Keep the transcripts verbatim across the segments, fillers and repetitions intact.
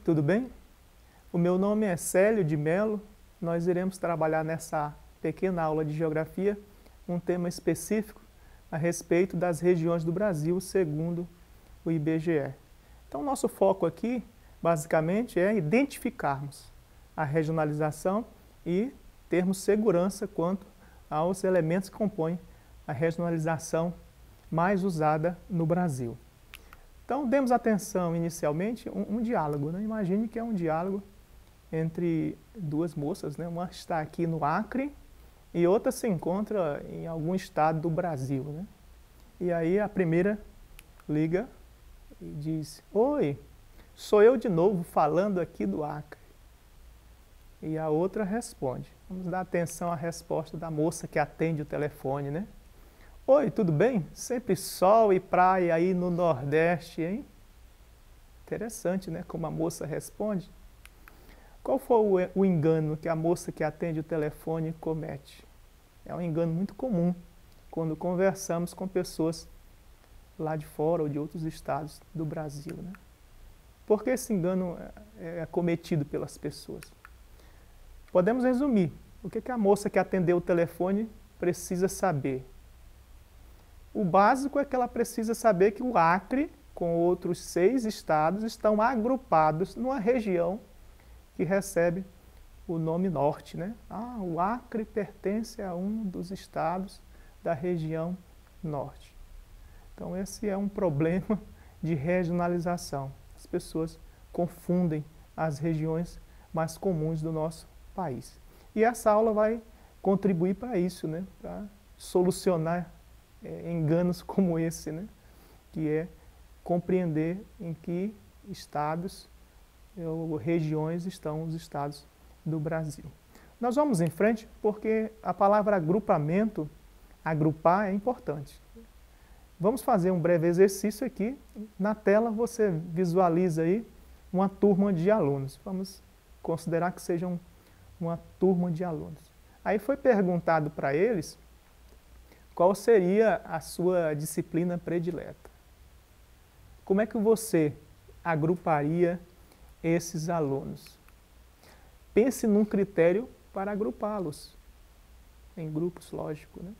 tudo bem? O meu nome é Célio de Mello. Nós iremos trabalhar nessa pequena aula de geografia um tema específico a respeito das regiões do Brasil segundo o I B G E. Então, nosso foco aqui, basicamente, é identificarmos a regionalização e termos segurança quanto aos elementos que compõem a regionalização mais usada no Brasil. Então, demos atenção inicialmente um, um diálogo, né? Imagine que é um diálogo entre duas moças, né? Uma está aqui no Acre e outra se encontra em algum estado do Brasil, né? E aí a primeira liga e diz: "Oi, sou eu de novo falando aqui do Acre." E a outra responde. Vamos dar atenção à resposta da moça que atende o telefone, né? "Oi, tudo bem? Sempre sol e praia aí no Nordeste, hein?" Interessante, né? Como a moça responde. Qual foi o, o engano que a moça que atende o telefone comete? É um engano muito comum quando conversamos com pessoas lá de fora ou de outros estados do Brasil, né? Por que esse engano é, é cometido pelas pessoas? Podemos resumir. O que, que a moça que atendeu o telefone precisa saber? O básico é que ela precisa saber que o Acre, com outros seis estados, estão agrupados numa região que recebe o nome Norte, né? Ah, o Acre pertence a um dos estados da região Norte. Então, esse é um problema de regionalização. As pessoas confundem as regiões mais comuns do nosso país. E essa aula vai contribuir para isso, né? Para solucionar é, enganos como esse, né? Que é compreender em que estados ou regiões estão os estados do Brasil. Nós vamos em frente porque a palavra agrupamento, agrupar, é importante. Vamos fazer um breve exercício aqui. Na tela você visualiza aí uma turma de alunos. Vamos considerar que sejam uma turma de alunos. Aí foi perguntado para eles qual seria a sua disciplina predileta. Como é que você agruparia esses alunos? Pense num critério para agrupá-los em grupos, lógico, né?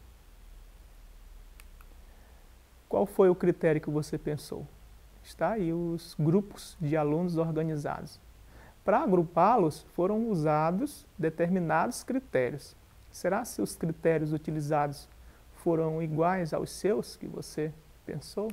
Qual foi o critério que você pensou? Está aí os grupos de alunos organizados. Para agrupá-los, foram usados determinados critérios. Será se os critérios utilizados foram iguais aos seus que você pensou?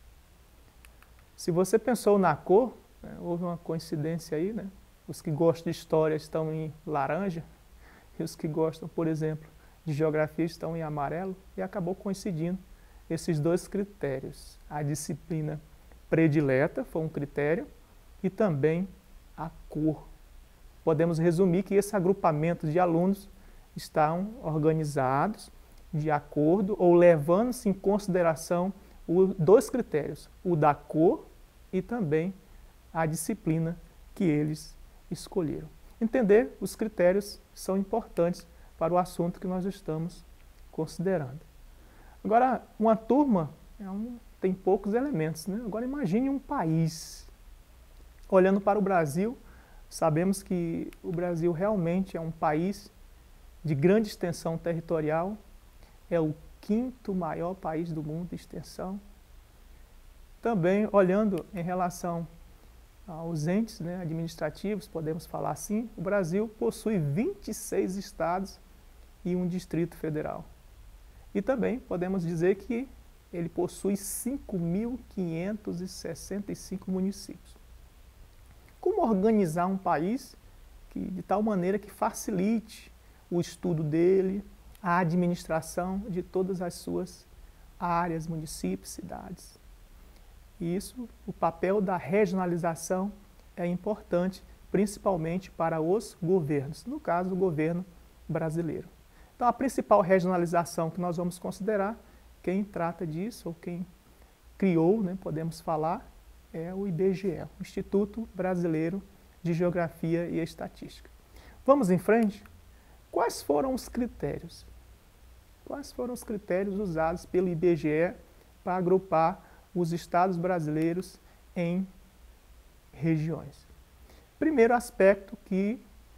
Se você pensou na cor, né, houve uma coincidência aí, né? Os que gostam de história estão em laranja e os que gostam, por exemplo, de geografia estão em amarelo, e acabou coincidindo esses dois critérios. A disciplina predileta foi um critério e também a cor. Podemos resumir que esse agrupamento de alunos estão organizados de acordo ou levando-se em consideração os dois critérios, o da cor e também a disciplina que eles escolheram. Entender os critérios são importantes para o assunto que nós estamos considerando. Agora, uma turma é um, tem poucos elementos, né? Agora imagine um país. Olhando para o Brasil, sabemos que o Brasil realmente é um país de grande extensão territorial, é o quinto maior país do mundo de extensão. Também, olhando em relação aos entes, né, administrativos, podemos falar assim, o Brasil possui vinte e seis estados e um distrito federal. E também podemos dizer que ele possui cinco mil quinhentos e sessenta e cinco municípios. Como organizar um país que, de tal maneira que facilite o estudo dele, a administração de todas as suas áreas, municípios, cidades? E isso, o papel da regionalização é importante, principalmente para os governos, no caso, o governo brasileiro. Então, a principal regionalização que nós vamos considerar, quem trata disso, ou quem criou, né, podemos falar, é o I B G E, o Instituto Brasileiro de Geografia e Estatística. Vamos em frente? Quais foram os critérios? Quais foram os critérios usados pelo I B G E para agrupar os estados brasileiros em regiões? Primeiro aspecto que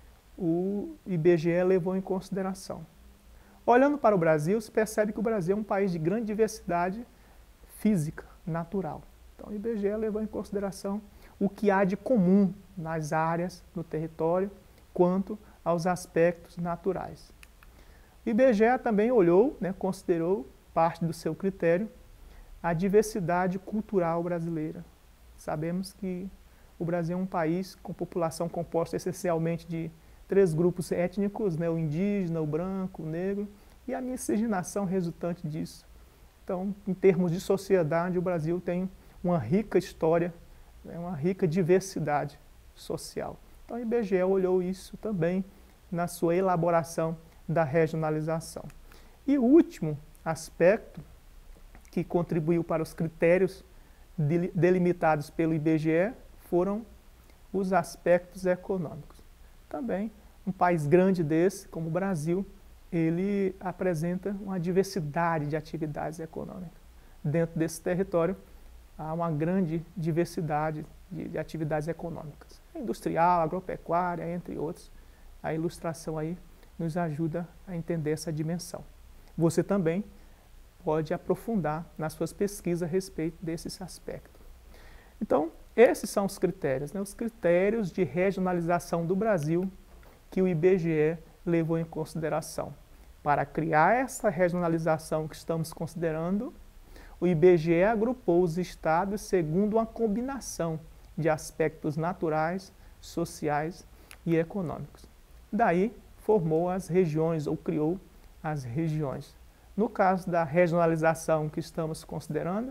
o I B G E levou em consideração. Olhando para o Brasil, se percebe que o Brasil é um país de grande diversidade física, natural. Então, o I B G E levou em consideração o que há de comum nas áreas, no território, quanto aos aspectos naturais. O I B G E também olhou, né, considerou parte do seu critério a diversidade cultural brasileira. Sabemos que o Brasil é um país com população composta essencialmente de três grupos étnicos, né, o indígena, o branco, o negro, e a miscigenação resultante disso. Então, em termos de sociedade, o Brasil tem uma rica história, né, uma rica diversidade social. Então, o I B G E olhou isso também na sua elaboração da regionalização. E o último aspecto que contribuiu para os critérios delimitados pelo I B G E foram os aspectos econômicos. Também, um país grande desse, como o Brasil, ele apresenta uma diversidade de atividades econômicas. Dentro desse território, há uma grande diversidade de, de atividades econômicas. Industrial, agropecuária, entre outros. A ilustração aí nos ajuda a entender essa dimensão. Você também pode aprofundar nas suas pesquisas a respeito desses aspectos. Então, esses são os critérios, né? Os critérios de regionalização do Brasil que o I B G E levou em consideração. Para criar essa regionalização que estamos considerando, o I B G E agrupou os estados segundo uma combinação de aspectos naturais, sociais e econômicos. Daí, formou as regiões, ou criou as regiões. No caso da regionalização que estamos considerando,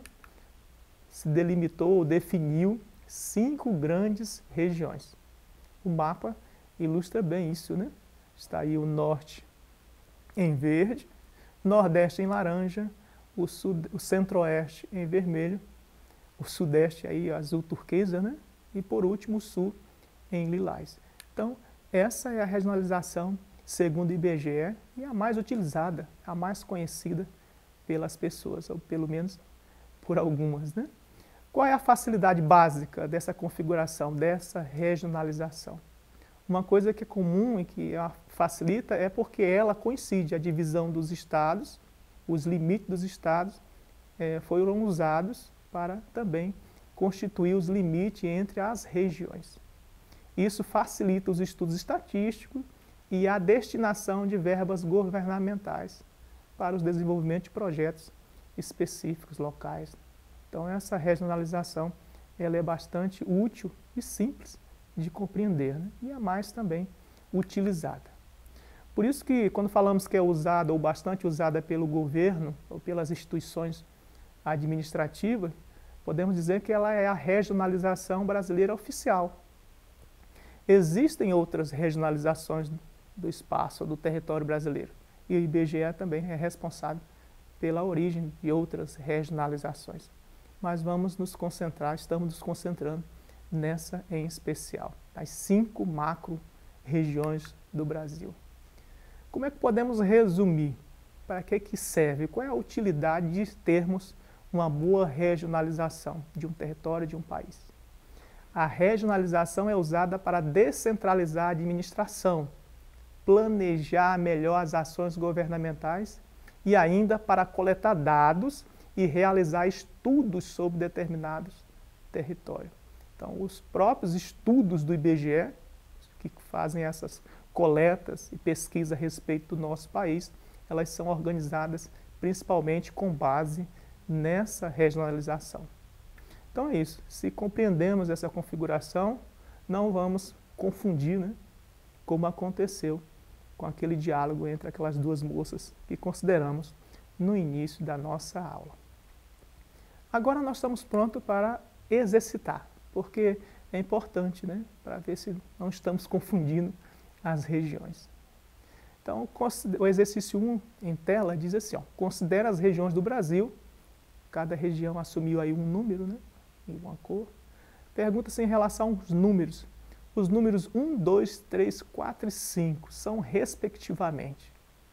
se delimitou ou definiu cinco grandes regiões. O mapa ilustra bem isso, né? Está aí o norte em verde, nordeste em laranja, o, sud, o centro-oeste em vermelho, o sudeste aí azul turquesa, né? E por último o sul em lilás. Então, essa é a regionalização segundo o I B G E e a mais utilizada, a mais conhecida pelas pessoas, ou pelo menos por algumas, né? Qual é a facilidade básica dessa configuração, dessa regionalização? Uma coisa que é comum e que a facilita é porque ela coincide, a divisão dos estados, os limites dos estados eh, foram usados para também constituir os limites entre as regiões. Isso facilita os estudos estatísticos e a destinação de verbas governamentais para o desenvolvimento de projetos específicos, locais. Então, essa regionalização ela é bastante útil e simples de compreender, né? E a mais também utilizada. Por isso que, quando falamos que é usada ou bastante usada pelo governo ou pelas instituições administrativas, podemos dizer que ela é a regionalização brasileira oficial. Existem outras regionalizações do espaço ou do território brasileiro, e o I B G E também é responsável pela origem de outras regionalizações. Mas vamos nos concentrar, estamos nos concentrando nessa em especial, as cinco macro-regiões do Brasil. Como é que podemos resumir? Para que que serve? Qual é a utilidade de termos uma boa regionalização de um território, de um país? A regionalização é usada para descentralizar a administração, planejar melhor as ações governamentais e ainda para coletar dados e realizar estudos sobre determinados territórios. Então, os próprios estudos do I B G E, que fazem essas coletas e pesquisas a respeito do nosso país, elas são organizadas principalmente com base nessa regionalização. Então é isso, se compreendemos essa configuração, não vamos confundir, né, como aconteceu com aquele diálogo entre aquelas duas moças que consideramos no início da nossa aula. Agora nós estamos prontos para exercitar, porque é importante, né, para ver se não estamos confundindo as regiões. Então, o exercício um em tela diz assim, ó, considera as regiões do Brasil, cada região assumiu aí um número, né, e uma cor. Pergunta-se em relação aos números. Os números um, dois, três, quatro e cinco são respectivamente.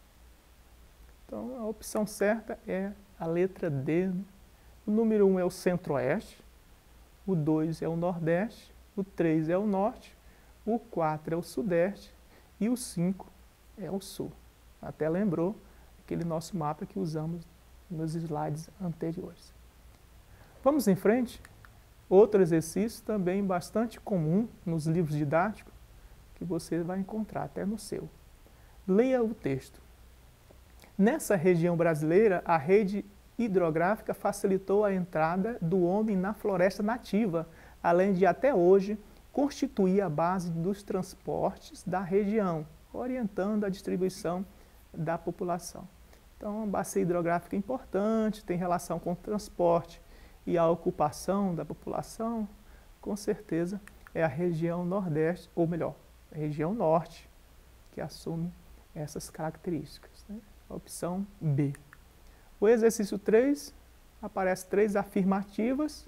Então, a opção certa é a letra D. O número um é o centro-oeste, o dois é o nordeste, o três é o norte, o quatro é o Sudeste e o cinco é o Sul. Até lembrou aquele nosso mapa que usamos nos slides anteriores. Vamos em frente. Outro exercício também bastante comum nos livros didáticos, que você vai encontrar até no seu. Leia o texto. Nessa região brasileira, a rede hidrográfica facilitou a entrada do homem na floresta nativa, além de até hoje constituir a base dos transportes da região, orientando a distribuição da população. Então, a bacia hidrográfica é importante, tem relação com o transporte e a ocupação da população, com certeza é a região nordeste, ou melhor, a região norte, que assume essas características, né? A opção B. O exercício três, aparece três afirmativas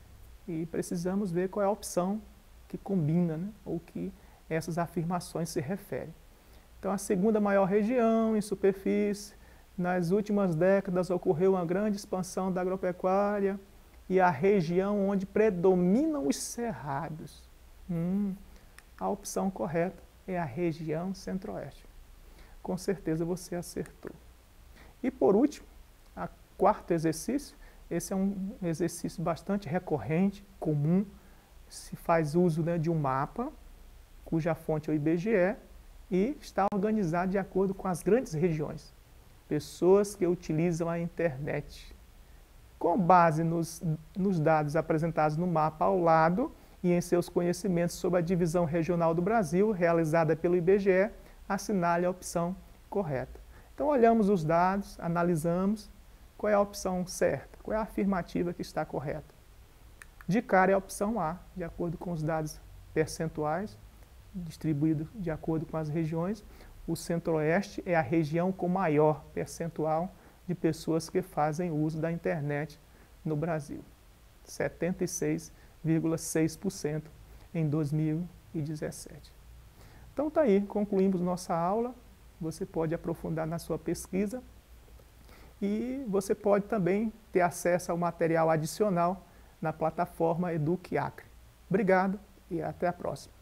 e precisamos ver qual é a opção que combina, né? Ou que essas afirmações se referem. Então, a segunda maior região em superfície, nas últimas décadas ocorreu uma grande expansão da agropecuária e a região onde predominam os cerrados. Hum, a opção correta é a região centro-oeste. Com certeza você acertou. E por último, o quarto exercício, esse é um exercício bastante recorrente, comum, se faz uso, né, de um mapa, cuja fonte é o I B G E, e está organizado de acordo com as grandes regiões. Pessoas que utilizam a internet. Com base nos, nos dados apresentados no mapa ao lado e em seus conhecimentos sobre a divisão regional do Brasil, realizada pelo I B G E, assinale a opção correta. Então, olhamos os dados, analisamos qual é a opção certa, qual é a afirmativa que está correta. De cara é a opção A, de acordo com os dados percentuais, distribuídos de acordo com as regiões. O Centro-Oeste é a região com maior percentual de pessoas que fazem uso da internet no Brasil. setenta e seis vírgula seis por cento em dois mil e dezessete. Então tá aí, concluímos nossa aula. Você pode aprofundar na sua pesquisa e você pode também ter acesso ao material adicional na plataforma EducAcre. Obrigado e até a próxima.